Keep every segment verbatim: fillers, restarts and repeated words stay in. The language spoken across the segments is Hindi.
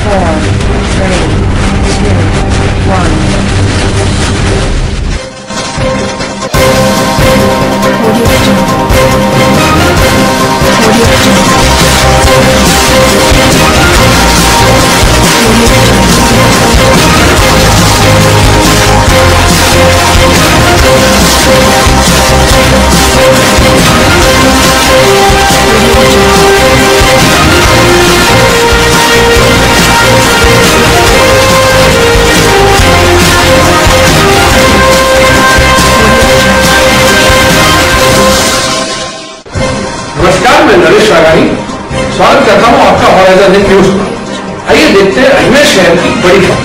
four, three, two, one. नमस्कार, मैं नरेश रागानी स्वागत करता हूं आपका हॉराइजन न्यूज पर। आइए देखते हैं अजमेर शहर की बड़ी खबर।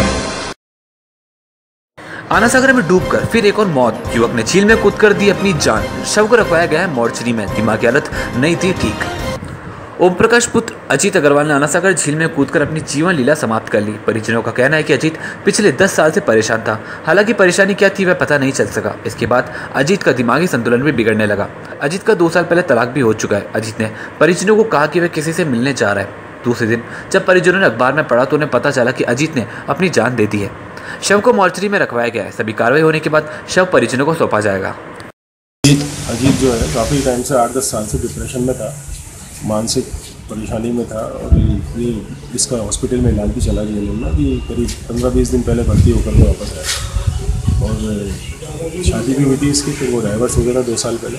आना सागर में डूबकर फिर एक और मौत। युवक ने झील में कूदकर दी अपनी जान। शव को रखवाया गया है मोर्चरी में। दिमागी हालत नहीं थी ठीक। ओम प्रकाश पुत्र अजीत अग्रवाल ने आना सागर झील में कूदकर अपनी जीवन लीला समाप्त कर ली। परिजनों का कहना है कि अजीत पिछले दस साल से परेशान था। हालांकि परेशानी क्या थी वह पता नहीं चल सका। इसके बाद अजीत का दिमागी संतुलन भी बिगड़ने लगा। अजीत का दो साल पहले तलाक भी हो चुका है। अजीत ने परिजनों को कहा कि वह किसी से मिलने जा रहा है। दूसरे दिन जब परिजनों ने अखबार में पढ़ा तो उन्हें पता चला कि अजीत ने अपनी जान दे दी है। शव को मोर्चरी में रखवाया गया है। सभी कार्रवाई होने के बाद शव परिजनों को सौंपा जाएगा। अजीत जो है काफ़ी टाइम से आठ दस साल से डिप्रेशन में था, मानसिक परेशानी में था और ये इसका हॉस्पिटल में इलाज भी चला गया लेना कि करीब पंद्रह बीस दिन पहले भर्ती होकर के वापस आया। और शादी भी हुई थी इसकी, फिर वो डाइवर्स हो गया था दो साल पहले।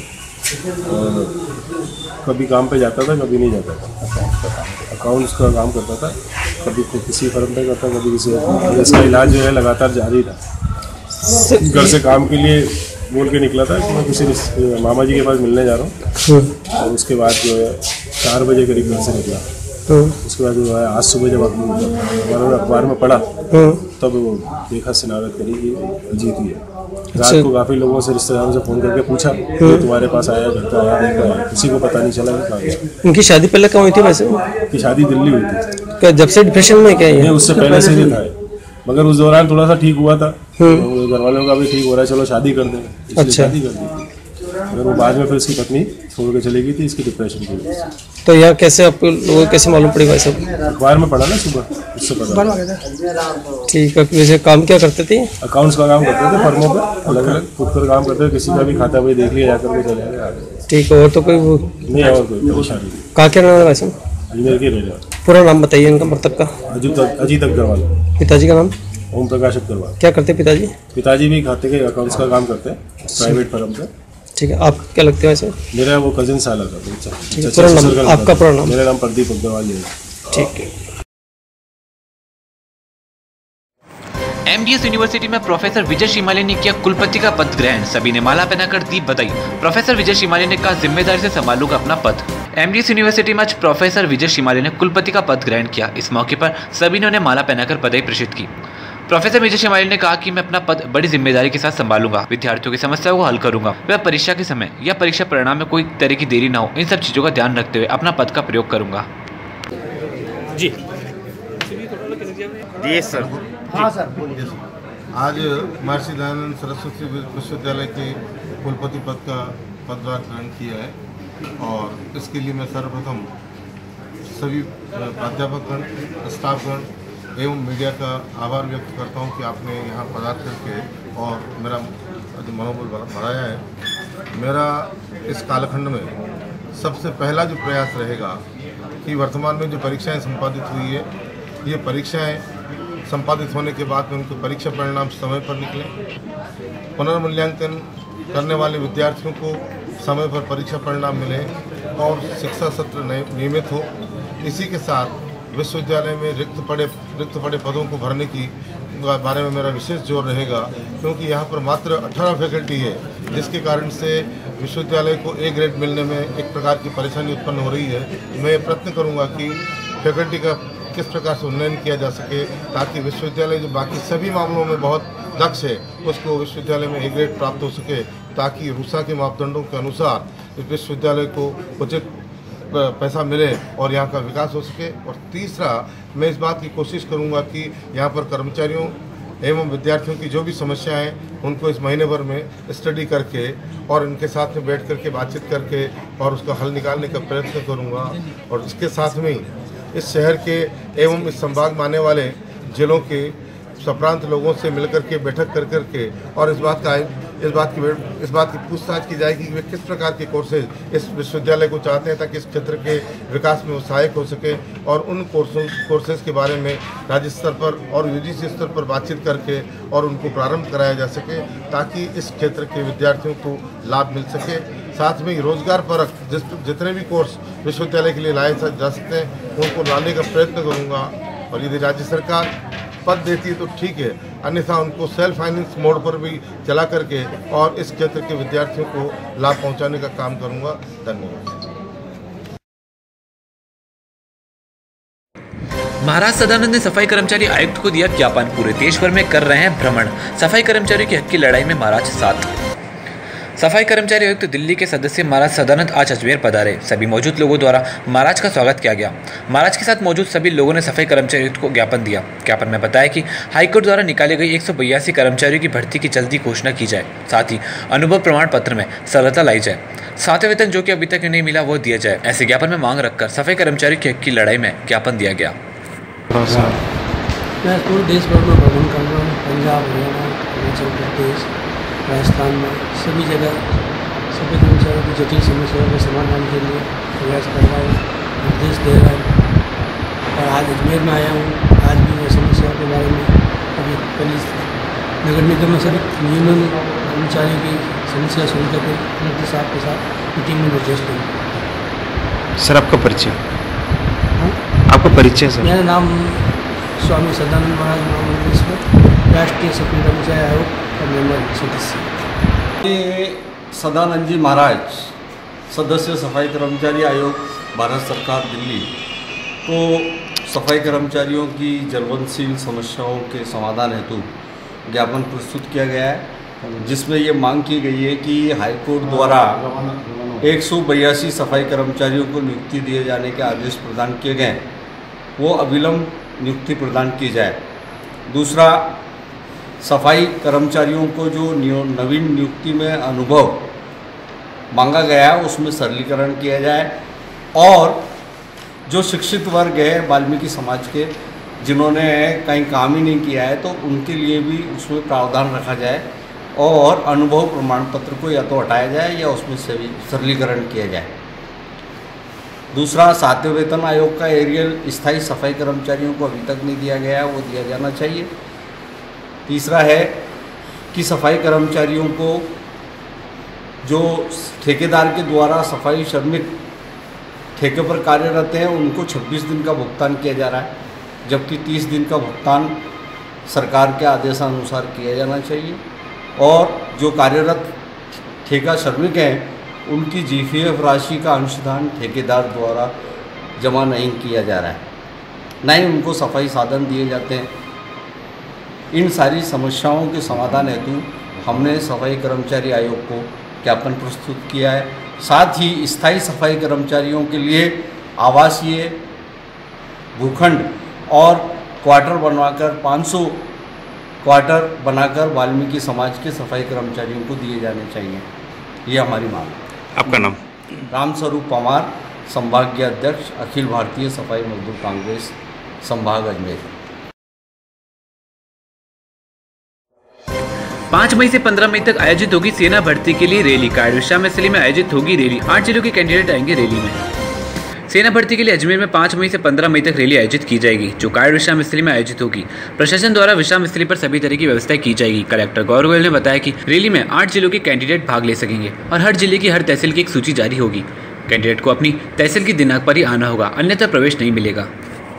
और कभी काम पे जाता था, कभी नहीं जाता था। अकाउंट्स का काम करता था, कभी किसी फर्म पे करता, कभी किसी। इसका इलाज जो है लगातार जारी था। घर से काम के लिए बोल के निकला था कि मैं किसी मामा जी के पास मिलने जा रहा हूँ। और उसके बाद जो है चार बजे करीब घर से निकला। उसके बाद जो है आज सुबह जब हमारे अखबार में पढ़ा तब वो देखा सिनारत करी कि अजीत ही है। रात को काफ़ी लोगों से, रिश्तेदारों से फ़ोन करके पूछा कि तुम्हारे पास आया, घर का आया, देखा है, किसी को पता नहीं चला कि कहाँ गया। उनकी शादी पहले कहाँ हुई थी वैसे? उनकी शादी दिल्ली हुई थी। क्या जब से डिप्रेशन में क्या है? उससे पहले से भी था, मगर उस दौरान थोड़ा सा ठीक हुआ था। घर वालों का भी ठीक हो रहा है, चलो शादी कर दें, इसलिए शादी कर दी। अगर वो बाद में फिर इसकी पत्नी छोड़ के चली गई थी इसकी डिप्रेशन की वजह से। तो यहाँ कैसे आपको लोगों कैसे मालूम पड़ी भाई साहब? अखबार में पढ़ा ना सुबह, उससे पता। ठीक है। वैसे काम क्या करते थे? अकाउंट्स का काम करते थे फर्मों पर, अलग अलग खुद कर काम करते थे। किसी का भी खाता भाई देख लिया जाकर के चले गए। ठीक है। और तो कोई नहीं और कोई परेशानी? कहाँ के रहने वैसे? अजमेर के रहने। पूरा नाम बताइए इनका, मृतक का। अजीत अजीत अग्रवाल। पिताजी का नाम? ओम प्रकाश अग्रवाल। क्या करते पिताजी? पिताजी भी खाते के अकाउंट्स का काम करते हैं प्राइवेट फर्म पे। ठीक है। आप क्या लगते हैं वैसे? मेरा वो कजिन साला था। पूरा नाम आपका? पूरा नाम? मेरा नाम प्रदीप अग्रवाल है। ठीक है। एमडीएस यूनिवर्सिटी में प्रोफेसर विजय श्रीमाली ने किया कुलपति का पद ग्रहण। सभी ने माला पहनाकर दी बधाई। प्रोफेसर विजय श्रीमाली ने कहा, जिम्मेदारी से संभालूंगा अपना पद। एमडीएस यूनिवर्सिटी में आज प्रोफेसर विजय श्रीमाली ने कुलपति का पद ग्रहण किया। इस मौके पर सभी ने उन्हें माला पहनाकर बधाई प्रेषित की। प्रोफेसर विजय श्रीमाली ने कहा कि मैं अपना पद बड़ी जिम्मेदारी के साथ संभालूंगा, विद्यार्थियों की समस्याओं को हल करूंगा। वह परीक्षा के समय या परीक्षा परिणाम में कोई तरह की देरी न हो, इन सब चीज़ों का ध्यान रखते हुए अपना पद का प्रयोग करूंगा। जी जी सर। हाँ सर बोलिए। आज महर्षि दयानंद सरस्वती विश्वविद्यालय के कुलपति पद का पदभार ग्रहण किया है और इसके लिए मैं सर्वप्रथम सभी प्राध्यापकगण, स्टाफगण एवं मीडिया का आभार व्यक्त करता हूं कि आपने यहाँ पधार करके और मेरा मनोबल बढ़ाया है। मेरा इस कालखंड में सबसे पहला जो प्रयास रहेगा कि वर्तमान में जो परीक्षाएं संपादित हुई है, ये परीक्षाएं संपादित होने के बाद में उनके परीक्षा परिणाम समय पर निकले, पुनर्मूल्यांकन करने वाले विद्यार्थियों को समय पर परीक्षा परिणाम मिले और शिक्षा सत्र नियमित हो। इसी के साथ विश्वविद्यालय में रिक्त पड़े रिक्त पड़े पदों को भरने की बारे में मेरा विशेष जोर रहेगा, क्योंकि यहाँ पर मात्र अठारह फैकल्टी है, जिसके कारण से विश्वविद्यालय को ए ग्रेड मिलने में एक प्रकार की परेशानी उत्पन्न हो रही है। मैं प्रयत्न करूँगा कि फैकल्टी का किस प्रकार से उन्नयन किया जा सके, ताकि विश्वविद्यालय जो बाकी सभी मामलों में बहुत दक्ष है उसको विश्वविद्यालय में ए ग्रेड प्राप्त हो सके, ताकि रूसा के मापदंडों के अनुसार इस विश्वविद्यालय को उचित पैसा मिले और यहाँ का विकास हो सके। और तीसरा, मैं इस बात की कोशिश करूँगा कि यहाँ पर कर्मचारियों एवं विद्यार्थियों की जो भी समस्याएं हैं उनको इस महीने भर में स्टडी करके और इनके साथ में बैठ करके बातचीत करके और उसका हल निकालने का प्रयत्न करूँगा। और इसके साथ में इस शहर के एवं इस संभाग में आने वाले जिलों के सप्रांत लोगों से मिलकर के बैठक कर कर के और इस बात का इस बात की इस बात की पूछताछ की जाएगी कि वे किस प्रकार के कोर्सेज इस विश्वविद्यालय को चाहते हैं ताकि इस क्षेत्र के विकास में वो सहायक हो सके और उन कोर्सेज कोर्सेज के बारे में राज्य स्तर पर और यूजीसी स्तर पर बातचीत करके और उनको प्रारंभ कराया जा सके ताकि इस क्षेत्र के विद्यार्थियों को लाभ मिल सके। साथ में रोजगार परक जिस जितने भी कोर्स विश्वविद्यालय के लिए लाए जा सकते हैं उनको लाने का प्रयत्न करूँगा और यदि राज्य सरकार पद देती है तो ठीक है, अन्यथा उनको सेल्फ फाइनेंस मोड पर भी चला करके और इस क्षेत्र के विद्यार्थियों को लाभ पहुंचाने का काम करूंगा। धन्यवाद। महाराज सदानंद ने सफाई कर्मचारी आयुक्त को दिया ज्ञापन, पूरे देश भर में कर रहे हैं भ्रमण, सफाई कर्मचारियों के हक की लड़ाई में महाराज साथ। सफाई कर्मचारी आयुक्त तो दिल्ली के सदस्य महाराज सदानंद आज अजमेर पधारे। सभी मौजूद लोगों द्वारा महाराज का स्वागत किया गया। महाराज के साथ मौजूद सभी लोगों ने सफाई कर्मचारी आयुक्त को ज्ञापन दिया। ज्ञापन में बताया कि हाईकोर्ट द्वारा निकाली गई एक सौ बयासी कर्मचारियों की भर्ती की जल्दी घोषणा की जाए, साथ ही अनुभव प्रमाण पत्र में सरलता लाई जाए, सातवें वेतन जो कि अभी तक नहीं मिला वो दिया जाए। ऐसे ज्ञापन में मांग रखकर सफाई कर्मचारी के हक की लड़ाई में ज्ञापन दिया गया। मैं पूरे देश भर में भ्रमण कर रहा हूँ, पंजाब, हरियाणा, हिमाचल प्रदेश, राजस्थान में सभी जगह सभी कर्मचारियों की जटिल समस्याओं के समाधान के लिए प्रयास कर रहा हूँ, निर्देश दे रहा हूँ। और आज अजमेर में आया हूँ। आज भी मैं समस्याओं के बारे में अभी कल नगर निगम में सभी यूनियन कर्मचारियों की समस्या सुन करके कलेक्टर साहब के साथ मीटिंग में निर्देश दूँगा। सर आपका परिचय? हाँ, आपका परिचय सर? मेरा नाम स्वामी सदानंद महाराज महामंडलेश्वर, राष्ट्रीय सफाई कर्मचारी आयोग का मेंबर सदस्य। ये सदानंद जी महाराज सदस्य सफाई कर्मचारी आयोग भारत सरकार दिल्ली को सफाई कर्मचारियों की ज्वलनशील समस्याओं के समाधान हेतु ज्ञापन प्रस्तुत किया गया है, जिसमें ये मांग की गई है कि हाईकोर्ट द्वारा एक सौ बयासी सफाई कर्मचारियों को नियुक्ति दिए जाने के आदेश प्रदान किए गए, वो अविलंब नियुक्ति प्रदान की जाए। दूसरा, सफाई कर्मचारियों को जो नवीन नियुक्ति में अनुभव मांगा गया है उसमें सरलीकरण किया जाए और जो शिक्षित वर्ग है वाल्मीकि समाज के जिन्होंने कहीं काम ही नहीं किया है तो उनके लिए भी उसमें प्रावधान रखा जाए और अनुभव प्रमाण पत्र को या तो हटाया जाए या उसमें सरलीकरण किया जाए। दूसरा, सातवें वेतन आयोग का एरियल स्थायी सफाई कर्मचारियों को अभी तक नहीं दिया गया है, वो दिया जाना चाहिए। तीसरा है कि सफाई कर्मचारियों को जो ठेकेदार के द्वारा सफाई श्रमिक ठेके पर कार्यरत हैं उनको छब्बीस दिन का भुगतान किया जा रहा है, जबकि तीस दिन का भुगतान सरकार के आदेशानुसार किया जाना चाहिए। और जो कार्यरत ठेका श्रमिक हैं उनकी जीपीएफ राशि का अंशदान ठेकेदार द्वारा जमा नहीं किया जा रहा है, न ही उनको सफाई साधन दिए जाते हैं। इन सारी समस्याओं के समाधान हेतु हमने सफाई कर्मचारी आयोग को ज्ञापन प्रस्तुत किया है। साथ ही स्थायी सफाई कर्मचारियों के लिए आवासीय भूखंड और क्वार्टर बनवाकर पाँच सौ क्वार्टर बनाकर वाल्मीकि समाज के सफाई कर्मचारियों को दिए जाने चाहिए, ये हमारी मांग है। आपका नाम? रामस्वरूप पवार, संभागीय अध्यक्ष, अखिल भारतीय सफाई मजदूर कांग्रेस, संभाग अजमेर। पाँच मई से पंद्रह मई तक आयोजित होगी सेना भर्ती के लिए रैली। कायड़ विश्वविद्यालय में आयोजित होगी रैली। आठ जिलों के कैंडिडेट आएंगे रैली में। सेना भर्ती के लिए अजमेर में पाँच मई से पंद्रह मई तक रैली आयोजित की जाएगी, जो कायड़ विश्वविद्यालय में आयोजित होगी। प्रशासन द्वारा विश्वविद्यालय पर सभी तरह की व्यवस्था की जाएगी। कलेक्टर गौरव गोयल ने बताया कि रैली में आठ जिलों के कैंडिडेट भाग ले सकेंगे और हर जिले की हर तहसील की एक सूची जारी होगी। कैंडिडेट को अपनी तहसील की दिनांक पर ही आना होगा, अन्यथा प्रवेश नहीं मिलेगा।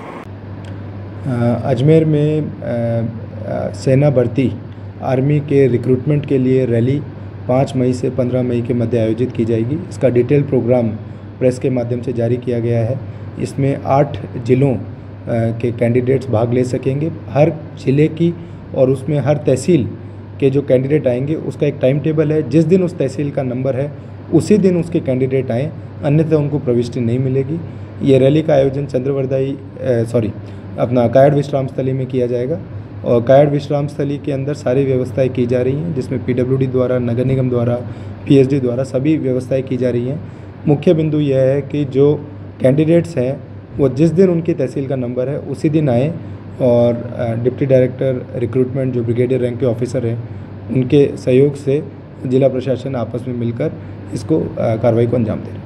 अजमेर में सेना भर्ती आर्मी के रिक्रूटमेंट के लिए रैली पाँच मई से पंद्रह मई के मध्य आयोजित की जाएगी। इसका डिटेल प्रोग्राम प्रेस के माध्यम से जारी किया गया है। इसमें आठ जिलों के कैंडिडेट्स भाग ले सकेंगे, हर जिले की और उसमें हर तहसील के जो कैंडिडेट आएंगे उसका एक टाइम टेबल है। जिस दिन उस तहसील का नंबर है उसी दिन उसके कैंडिडेट आएँ, अन्यथा उनको प्रविष्टि नहीं मिलेगी। ये रैली का आयोजन चंद्रवरदाई सॉरी अपना कायड़ विश्राम स्थली में किया जाएगा और कायड़ विश्राम स्थली के अंदर सारी व्यवस्थाएं की जा रही हैं, जिसमें पीडब्ल्यूडी द्वारा, नगर निगम द्वारा, पीएचडी द्वारा सभी व्यवस्थाएं की जा रही हैं। मुख्य बिंदु यह है कि जो कैंडिडेट्स हैं वो जिस दिन उनकी तहसील का नंबर है उसी दिन आए और डिप्टी डायरेक्टर रिक्रूटमेंट जो ब्रिगेडियर रैंक के ऑफिसर हैं उनके सहयोग से जिला प्रशासन आपस में मिलकर इसको कार्रवाई को अंजाम दे रहे हैं।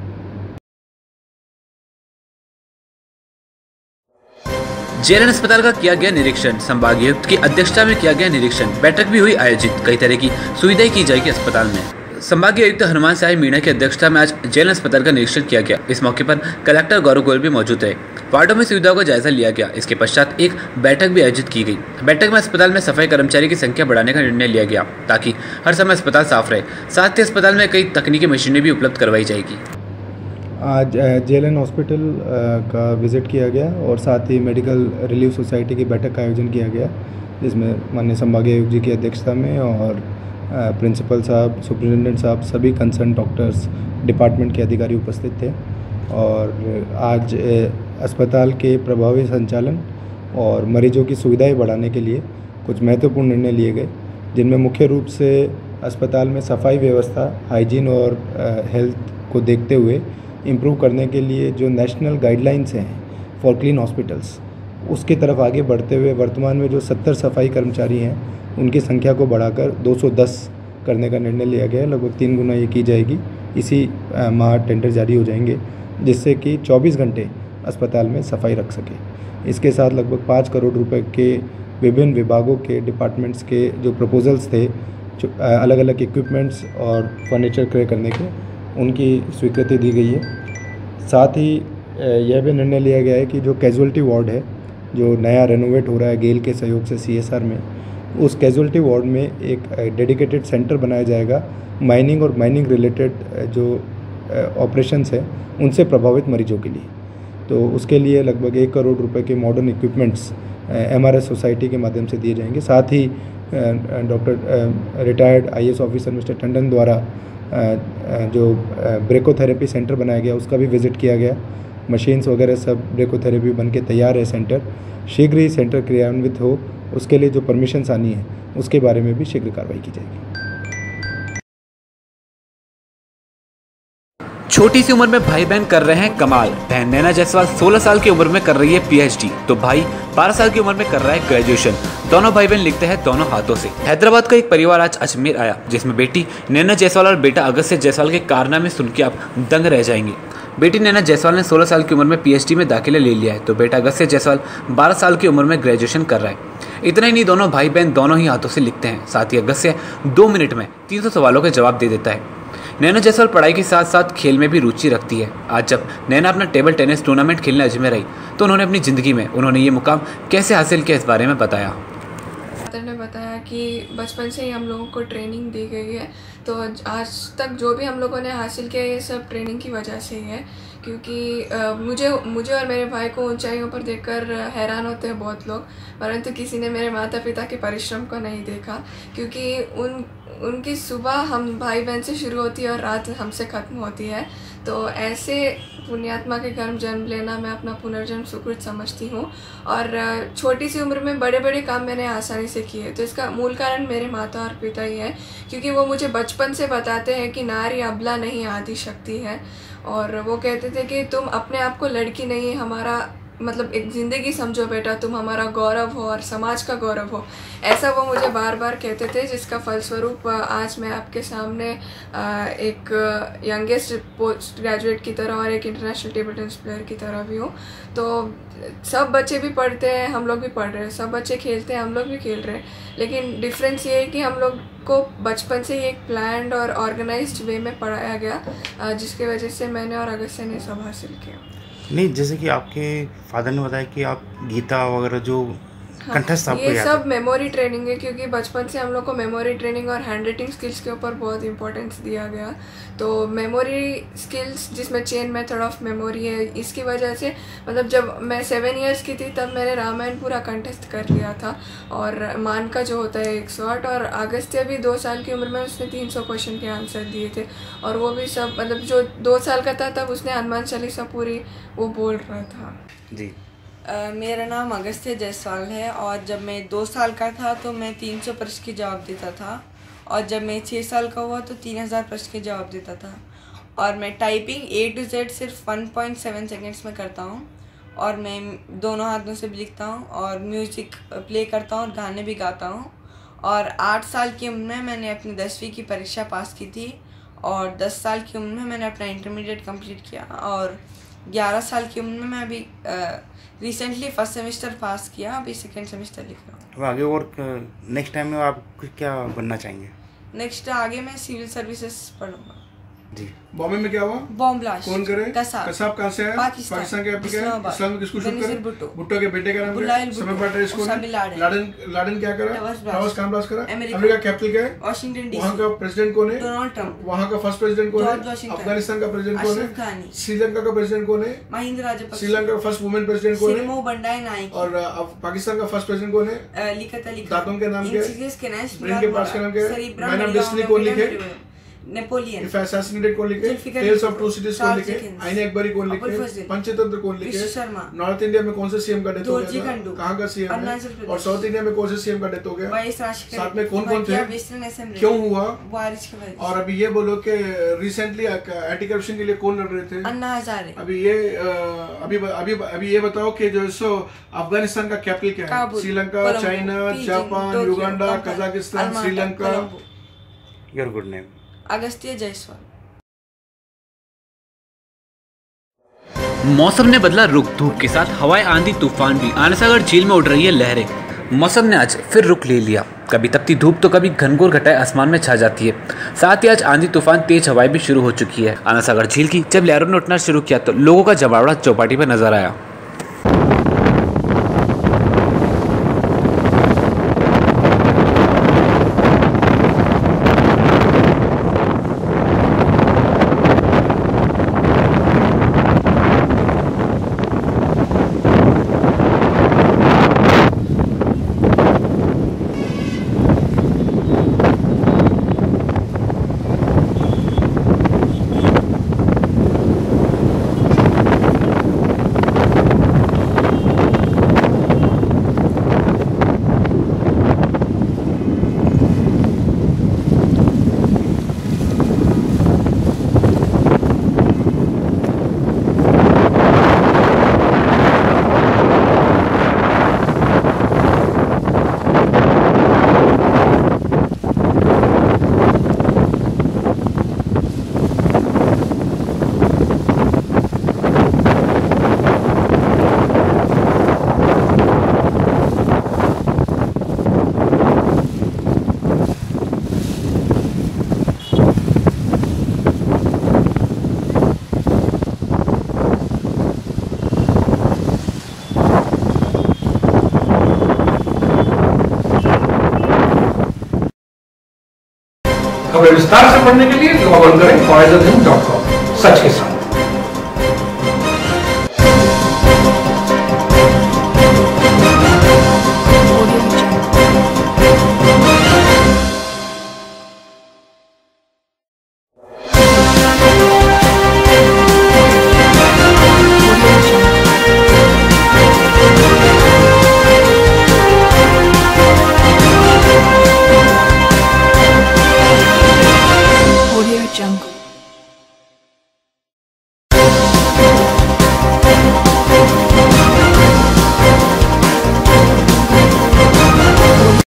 जेएलएन अस्पताल का किया गया निरीक्षण, संभागायुक्त की अध्यक्षता में किया गया निरीक्षण, बैठक भी हुई आयोजित। कई तरह की सुविधाएं की जाएगी अस्पताल में। संभागीय आयुक्त हनुमान साई मीणा की अध्यक्षता में आज जेएलएन अस्पताल का निरीक्षण किया गया। इस मौके पर कलेक्टर गौरव गोयल भी मौजूद थे। वार्डों में सुविधाओं का जायजा लिया गया। इसके पश्चात एक बैठक भी आयोजित की गई। बैठक में अस्पताल में सफाई कर्मचारी की संख्या बढ़ाने का निर्णय लिया गया ताकि हर समय अस्पताल साफ रहे। साथ ही अस्पताल में कई तकनीकी मशीनें भी उपलब्ध करवाई जाएगी। आज जेएलएन हॉस्पिटल का विज़िट किया गया और साथ ही मेडिकल रिलीफ सोसाइटी की बैठक का आयोजन किया गया, जिसमें माननीय संभागीय आयुक्त जी की अध्यक्षता में और प्रिंसिपल साहब, सुपरिटेंडेंट साहब, सभी कंसर्न डॉक्टर्स, डिपार्टमेंट के अधिकारी उपस्थित थे। और आज अस्पताल के प्रभावी संचालन और मरीजों की सुविधाएं बढ़ाने के लिए कुछ महत्वपूर्ण निर्णय लिए गए, जिनमें मुख्य रूप से अस्पताल में सफाई व्यवस्था, हाइजीन और हेल्थ को देखते हुए इम्प्रूव करने के लिए जो नेशनल गाइडलाइंस हैं फॉर क्लीन हॉस्पिटल्स, उसकी तरफ आगे बढ़ते हुए वर्तमान में जो सत्तर सफाई कर्मचारी हैं उनकी संख्या को बढ़ाकर दो सौ दस करने का निर्णय लिया गया है। लगभग तीन गुना ये की जाएगी। इसी माह टेंडर जारी हो जाएंगे, जिससे कि चौबीस घंटे अस्पताल में सफाई रख सके। इसके साथ लगभग पाँच करोड़ रुपए के विभिन्न विभागों के डिपार्टमेंट्स के जो प्रपोजल्स थे, जो अलग अलग इक्विपमेंट्स और फर्नीचर क्रय करने के, उनकी स्वीकृति दी गई है। साथ ही यह भी निर्णय लिया गया है कि जो कैजुअल्टी वार्ड है, जो नया रेनोवेट हो रहा है गेल के सहयोग से सीएसआर में, उस कैजुअल्टी वार्ड में एक डेडिकेटेड सेंटर बनाया जाएगा। माइनिंग और माइनिंग रिलेटेड जो ऑपरेशंस है उनसे प्रभावित मरीजों के लिए, तो उसके लिए लगभग एक करोड़ रुपए के मॉडर्न इक्विपमेंट्स एमआरएस सोसाइटी के माध्यम से दिए जाएंगे। साथ ही doctor retired IAS officer mister Tandon द्वारा जो ब्रेकोथेरेपी सेंटर बनाया गया उसका भी विज़िट किया गया। मशीन्स वगैरह सब ब्रेकोथेरेपी बन के तैयार है। सेंटर शीघ्र ही सेंटर क्रियान्वित हो, उसके लिए जो परमिशंस आनी है उसके बारे में भी शीघ्र कार्रवाई की जाएगी। छोटी सी उम्र में भाई बहन कर रहे हैं कमाल। बहन नैना जायसवाल सोलह साल की उम्र में कर रही है पीएचडी, तो भाई बारह साल की उम्र में कर रहा है ग्रेजुएशन। दोनों भाई बहन लिखते हैं दोनों हाथों से। हैदराबाद का एक परिवार आज अजमेर आया, जिसमें बेटी नैना जायसवाल और बेटा अगस्त्य जायसवाल के कारनामे सुन के आप दंग रह जाएंगे। बेटी नैना जायसवाल ने सोलह साल की उम्र में पीएचडी में दाखिला ले लिया है, तो बेटा अगस्त्य जायसवाल बारह साल की उम्र में ग्रेजुएशन कर रहा है। इतना ही नहीं, दोनों भाई बहन दोनों ही हाथों से लिखते हैं। साथ ही अगस्त्य दो मिनट में तीन सौ सवालों के जवाब दे देता है। नैना जायसवाल पढ़ाई के साथ साथ खेल में भी रुचि रखती है। आज जब नैना अपना टेबल टेनिस टूर्नामेंट खेलने अजमेर आई, तो उन्होंने अपनी ज़िंदगी में उन्होंने ये मुकाम कैसे हासिल किया, इस बारे में बताया। ने बताया कि बचपन से ही हम लोगों को ट्रेनिंग दी गई है, तो आज तक जो भी हम लोगों ने हासिल किया ये सब ट्रेनिंग की वजह से ही है। क्योंकि आ, मुझे मुझे और मेरे भाई को ऊंचाइयों पर देखकर हैरान होते हैं बहुत लोग, परंतु किसी ने मेरे माता पिता के परिश्रम को नहीं देखा। क्योंकि उन उनकी सुबह हम भाई बहन से शुरू होती है और रात हमसे ख़त्म होती है। तो ऐसे पुण्यात्मा के कर्म जन्म लेना मैं अपना पुनर्जन्म सुकृत समझती हूँ। और छोटी सी उम्र में बड़े बड़े काम मैंने आसानी से किए, तो इसका मूल कारण मेरे माता और पिता ही है। क्योंकि वो मुझे बचपन से बताते हैं कि नारी अबला नहीं आदि शक्ति है। और वो कहते थे कि तुम अपने आप को लड़की नहीं, हमारा मतलब एक ज़िंदगी समझो बेटा, तुम हमारा गौरव हो और समाज का गौरव हो। ऐसा वो मुझे बार बार कहते थे, जिसका फलस्वरूप आज मैं आपके सामने एक यंगेस्ट पोस्ट ग्रेजुएट की तरह और एक इंटरनेशनल टेबल टेनिस प्लेयर की तरह भी हूँ। तो सब बच्चे भी पढ़ते हैं, हम लोग भी पढ़ रहे हैं, सब बच्चे खेलते हैं, हम लोग भी खेल रहे हैं। लेकिन डिफरेंस ये है कि हम लोग को बचपन से ही एक प्लान्ड और ऑर्गेनाइज्ड वे में पढ़ाया गया, जिसकी वजह से मैंने और अगस्त्य ने सब हासिल किया। नहीं, जैसे कि आपके फादर ने बताया कि आप गीता वगैरह जो कंठस्थ आपको ये सब मेमोरी ट्रेनिंग है। क्योंकि बचपन से हम लोग को मेमोरी ट्रेनिंग और हैंड राइटिंग स्किल्स के ऊपर बहुत इंपॉर्टेंस दिया गया। तो मेमोरी स्किल्स, जिसमें चेन मेथड ऑफ मेमोरी है, इसकी वजह से मतलब जब मैं सेवन इयर्स की थी तब मैंने रामायण पूरा कंठस्थ कर लिया था। और मान का जो होता है एक सौ आठ, और अगस्त्य भी दो साल की उम्र में उसने तीन सौ क्वेश्चन के आंसर दिए थे। और वो भी सब मतलब जो दो साल का था तब उसने हनुमान चालीसा पूरी वो बोल रहा था। जी Uh, मेरा नाम अगस्त्य जायसवाल है और जब मैं दो साल का था तो मैं तीन सौ प्रश्न के जवाब देता था, और जब मैं छः साल का हुआ तो तीन हज़ार प्रश्न के जवाब देता था। और मैं टाइपिंग ए टू जेड सिर्फ वन पॉइंट सेवन सेकेंड्स में करता हूँ। और मैं दोनों हाथों से भी लिखता हूँ और म्यूज़िक प्ले करता हूँ और गाने भी गाता हूँ। और आठ साल की उम्र में मैंने अपनी दसवीं की परीक्षा पास की थी और दस साल की उम्र में मैंने अपना इंटरमीडिएट कंप्लीट किया और ग्यारह साल की उम्र में मैं अभी रिसेंटली फर्स्ट सेमेस्टर पास किया, अभी सेकेंड सेमेस्टर लिख रहा हूँ। तो आगे और नेक्स्ट टाइम में आप क्या बनना चाहेंगे? नेक्स्ट आगे मैं सिविल सर्विसेज पढ़ूंगा। जी। बॉम्बे में क्या हुआ? Bomb blast. कौन करे? कसाब। कसाब कहाँ से आया? पाकिस्तान। पाकिस्तान के आपके इस्लामाबाद। इस्लाम में किसको शूट करे? भुट्टो। भुट्टो के बेटे का नाम क्या है? समय पार्टी इसको लाडेन लाडेन क्या करा? टॉवर्स कहाँ ब्लास्ट करा? अमेरिका कैपिटल क्या है? Washington DC. वहाँ का प्रेसिडेंट कौन है? Donald Trump. वहाँ का फर्स्ट प्रेसिडेंट कौन है? अफगानिस्तान का प्रेसिडेंट कौन है? श्रीलंका का प्रेसिडेंट कौन है? महिंद्रा राजपक्षे। श्रीलंका का फर्स्ट वुमेन प्रेसिडेंट कौन है? सिरिमो बंडाई नायक। और पाकिस्तान का फर्स्ट प्रेसिडेंट कौन है? लिखत अली। दातों के नाम क्या है? ब्रेन के पार्ट्स का नाम क्या है? मैन ऑफ डेस्टिनी कौन लिखे? नेपोलियन। इफ असैसिनेटेड कौन लिखे? टेल्स ऑफ टू सिटीज कौन लिखे? आईने अकबरी कौन लिखे? पंचतंत्र कौन लिखे? नॉर्थ इंडिया में कौन से सीएम का डेथ हो गया? कहाँ का सीएम है? और साउथ इंडिया में कौन से सीएम का डेथ हो गया? साथ में कौन कौन थे? क्यों हुआ? और अभी ये बोलो कि रिसेंटली एंटी करप्शन के लिए कौन लड़ रहे थे? अन्ना हजारे। अभी ये अभी अभी अभी ये बताओ कि जो सो अफगानिस्तान का कैपिटल क्या है? Sri Lanka, China, Japan, Uganda, Kazakhstan, Sri Lanka. Your good name? Agastya Jaiswal. मौसम ने बदला रुख, धूप के साथ हवाएं, आंधी, तूफान भी। आनासागर झील में उड़ रही है लहरें। मौसम ने आज फिर रुख ले लिया। कभी तपती धूप तो कभी घनघोर घटाएं आसमान में छा जाती है। साथ ही आज आंधी, तूफान, तेज हवाएं भी शुरू हो चुकी है। आनासागर झील की जब लहरों ने उठना शुरू किया तो लोगों का जमावड़ा चौपाटी पर नजर आया। खबरें विस्तार से पढ़ने के लिए लॉग ऑन करें फॉइजर हिंद डॉट कॉम। सच के साथ।